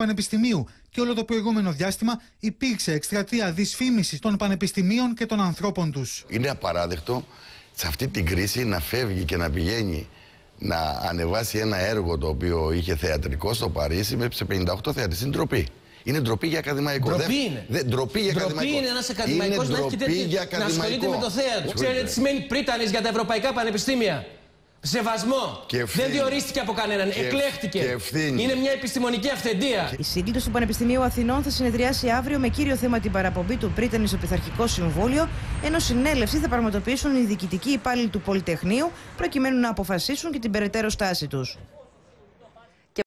Πανεπιστημίου και όλο το προηγούμενο διάστημα υπήρξε εκστρατεία δυσφήμισης των πανεπιστημίων και των ανθρώπων τους. Είναι απαράδεκτο σε αυτή την κρίση να φεύγει και να πηγαίνει να ανεβάσει ένα έργο το οποίο είχε θεατρικό στο Παρίσι με 58 θεατές. Είναι ντροπή. Είναι ντροπή για ακαδημαϊκό. Ντροπή είναι. Ντροπή για ακαδημαϊκό. Είναι ένας ακαδημαϊκός να ασχολείται με το θέατρο. Ξέρετε τι σημαίνει πρίτανης για τα ευρωπαϊκά πανεπιστήμια? Σεβασμό. Δεν διορίστηκε από κανέναν. Εκλέχτηκε. Είναι μια επιστημονική αυθεντία. Η σύγκληση του Πανεπιστημίου Αθηνών θα συνεδριάσει αύριο με κύριο θέμα την παραπομπή του πρίτανη στο Πειθαρχικό Συμβούλιο, ενώ συνέλευση θα πραγματοποιήσουν οι διοικητικοί υπάλληλοι του Πολυτεχνείου προκειμένου να αποφασίσουν και την περαιτέρω στάση τους.